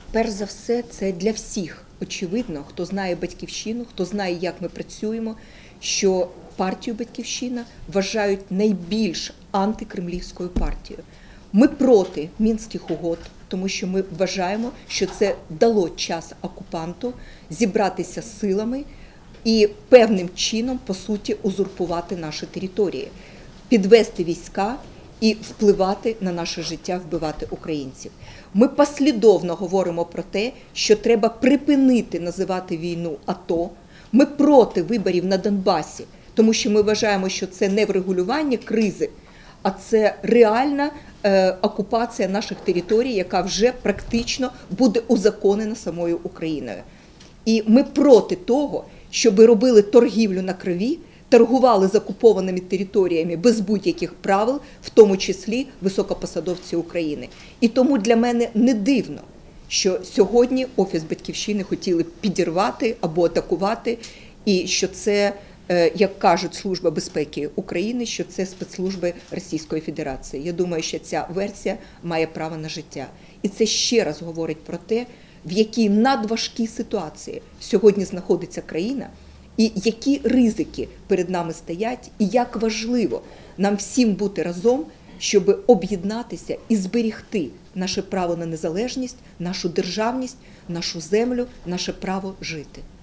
Перш за все, це для всіх очевидно, хто знає «Батьківщину», хто знає, як ми працюємо, що партію «Батьківщина» вважають найбільш антикремлівською партією. Ми проти Мінських угод, тому що ми вважаємо, що це дало час окупанту зібратися силами і певним чином, по суті, узурпувати наші території, підвести війська і впливати на наше життя, вбивати українців. Ми послідовно говоримо про те, що треба припинити називати війну АТО. Ми проти виборів на Донбасі, тому що ми вважаємо, що це не врегулювання кризи, а це реальна окупація наших територій, яка вже практично буде узаконена самою Україною. І ми проти того, щоб робили торгівлю на крові, торгували з окупованими територіями без будь-яких правил, в тому числі високопосадовці України. І тому для мене не дивно, що сьогодні Офіс Батьківщини хотіли підірвати або атакувати, і що це, як кажуть Служба безпеки України, що це спецслужби Російської Федерації. Я думаю, що ця версія має право на життя. І це ще раз говорить про те, в якій надважкій ситуації сьогодні знаходиться країна, і які ризики перед нами стоять, і як важливо нам всім бути разом, щоб об'єднатися і зберегти наше право на незалежність, нашу державність, нашу землю, наше право жити.